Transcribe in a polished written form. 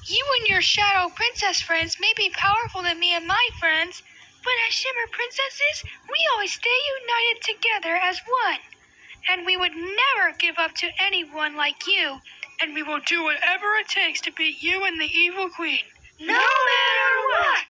You and your Shadow Princess friends may be powerful than me and my friends, but as Shimmer Princesses, we always stay united together as one. And we would never give up to anyone like you. And we will do whatever it takes to beat you and the Evil Queen. No matter what!